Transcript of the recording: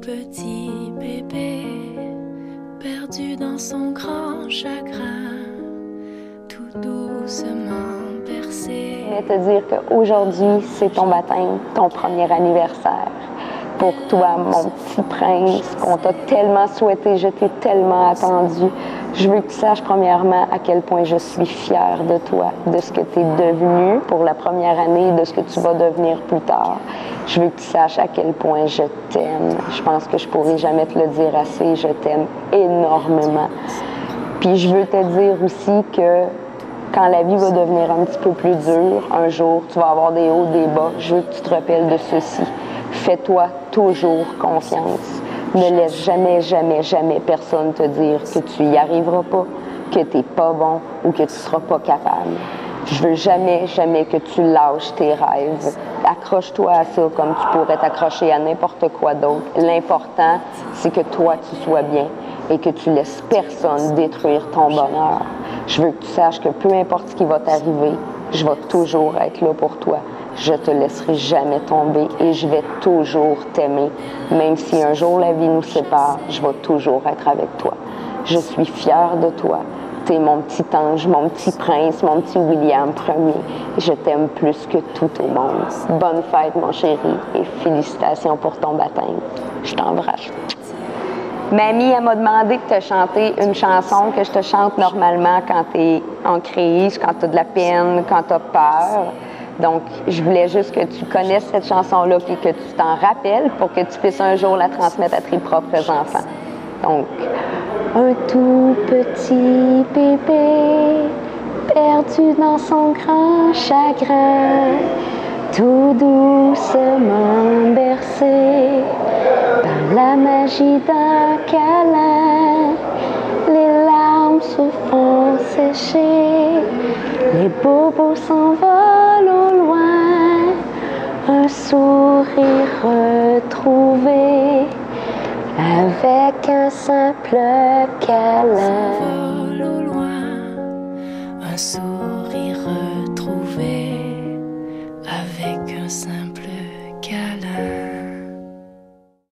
petit bébé, perdu dans son grand chagrin, tout doucement bercé. Je voulais te dire qu'aujourd'hui, c'est ton baptême, ton premier anniversaire. Pour toi, mon petit prince, qu'on t'a tellement souhaité, je t'ai tellement attendu. Je veux que tu saches premièrement à quel point je suis fière de toi, de ce que tu es devenu pour la première année, de ce que tu vas devenir plus tard. Je veux que tu saches à quel point je t'aime. Je pense que je pourrai jamais te le dire assez, je t'aime énormément. Puis je veux te dire aussi que quand la vie va devenir un petit peu plus dure, un jour, tu vas avoir des hauts, des bas. Je veux que tu te rappelles de ceci. Fais-toi toujours confiance. Ne laisse jamais, jamais, jamais personne te dire que tu n'y arriveras pas, que tu n'es pas bon ou que tu ne seras pas capable. Je veux jamais, jamais que tu lâches tes rêves. Accroche-toi à ça comme tu pourrais t'accrocher à n'importe quoi d'autre. L'important, c'est que toi, tu sois bien et que tu laisses personne détruire ton bonheur. Je veux que tu saches que peu importe ce qui va t'arriver, je vais toujours être là pour toi. Je te laisserai jamais tomber et je vais toujours t'aimer. Même si un jour la vie nous sépare, je vais toujours être avec toi. Je suis fière de toi. Tu es mon petit ange, mon petit prince, mon petit William Ier. Je t'aime plus que tout au monde. Bonne fête, mon chéri, et félicitations pour ton baptême. Je t'embrasse. Mamie, elle m'a demandé de te chanter une chanson que je te chante normalement quand tu es en crise, quand tu as de la peine, quand tu as peur. Donc, je voulais juste que tu connaisses cette chanson-là et que tu t'en rappelles pour que tu puisses un jour la transmettre à tes propres enfants. Donc, un tout petit bébé perdu dans son grand chagrin, tout doucement bercé par la magie d'un câlin. Les larmes se font sécher, les bobos s'envolent au loin, un sourire retrouvé avec un simple câlin. S'envole au loin, un sourire